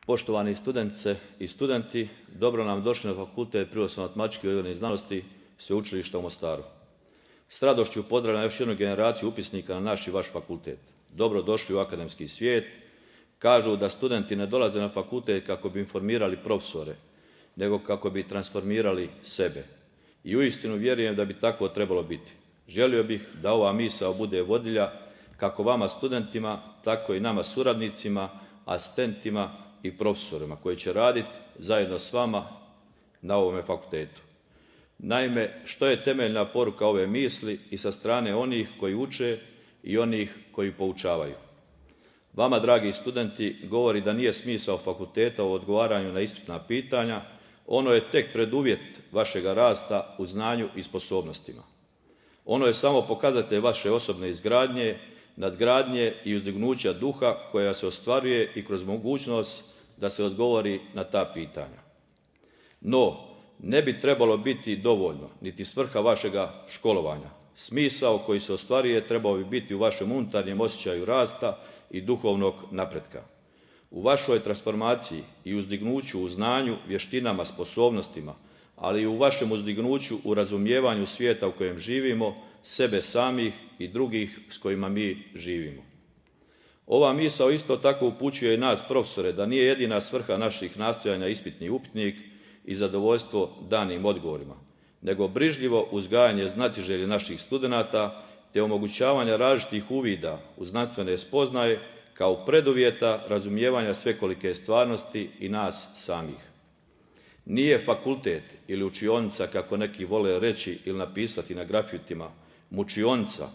Poštovani studentice i studenti, dobro nam došli na Fakultet Prirodoslovno-matematičkih i odgojnih znanosti Sveučilišta u Mostaru. S radošću pozdravljam još jednu generaciju upisnika na naš i vaš fakultet. Dobro došli u akademski svijet. Kažu da studenti ne dolaze na fakultet kako bi informirali profesore, nego kako bi transformirali sebe. I uistinu vjerujem da bi tako trebalo biti. Želio bih da ova misao bude vodilja kako vama studentima, tako i nama suradnicima, asistentima i profesorima koji će raditi zajedno s vama na ovome fakultetu. Naime, što je temeljna poruka ove misli i sa strane onih koji uče i onih koji poučavaju? Vama, dragi studenti, govori da nije smisao fakulteta u odgovaranju na ispitna pitanja, ono je tek preduvjet vašega rasta u znanju i sposobnostima. Ono je samo pokazatelj vaše osobne izgradnje, nadgradnje i uzdignuća duha koja se ostvaruje i kroz mogućnost da se odgovori na ta pitanja. No, ne bi trebalo biti dovoljno, niti svrha vašega školovanja. Smisao koji se ostvaruje trebao bi biti u vašem unutarnjem osjećaju rasta i duhovnog napretka. U vašoj transformaciji i uzdignuću u znanju, vještinama, sposobnostima, ali i u vašem uzdignuću u razumijevanju svijeta u kojem živimo, sebe samih i drugih s kojima mi živimo. Ova misao isto tako upućuje i nas profesore da nije jedina svrha naših nastojanja ispitni upitnik i zadovoljstvo danim odgovorima, nego brižljivo uzgajanje znatiželje naših studenata te omogućavanja različitih uvida u znanstvene spoznaje kao preduvjeta razumijevanja svekolike stvarnosti i nas samih. Nije fakultet ili učionica, kako neki vole reći ili napisati na grafitima, mučionica,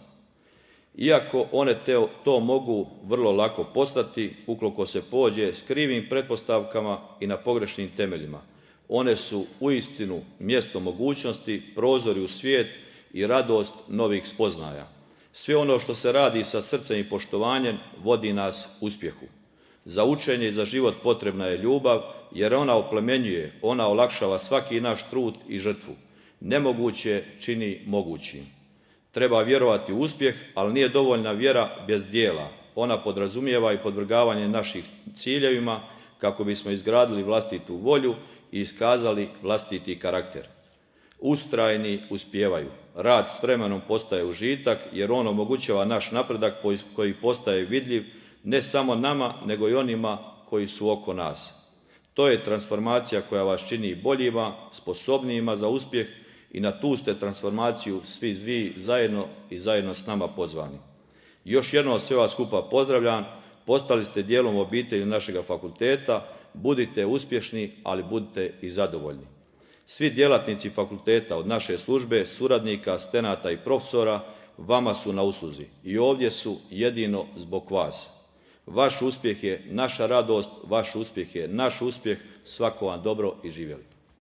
iako one to mogu vrlo lako postati ukoliko se pođe s krivim pretpostavkama i na pogrešnim temeljima. One su uistinu mjesto mogućnosti, prozori u svijet i radost novih spoznaja. Sve ono što se radi sa srcem i poštovanjem vodi nas uspjehu. Za učenje i za život potrebna je ljubav, jer ona oplemenjuje, ona olakšava svaki naš trud i žrtvu. Nemoguće čini mogućim. Treba vjerovati u uspjeh, ali nije dovoljna vjera bez dijela. Ona podrazumijeva i podvrgavanje naših ciljevima kako bismo izgradili vlastitu volju i iskazali vlastiti karakter. Ustrajni uspijevaju. Rad s vremenom postaje užitak jer on omogućava naš napredak koji postaje vidljiv ne samo nama, nego i onima koji su oko nas. To je transformacija koja vas čini boljima, sposobnijima za uspjeh i na tu ste transformaciju svi vi zajedno s nama pozvani. Još jednom sve vas skupa pozdravljam, postali ste dijelom obitelji našega fakulteta, budite uspješni, ali budite i zadovoljni. Svi djelatnici fakulteta od naše službe, suradnika, asistenata i profesora vama su na usluzi i ovdje su jedino zbog vas. Vaš uspjeh je naša radost, vaš uspjeh je naš uspjeh, svako vam dobro i živjeli.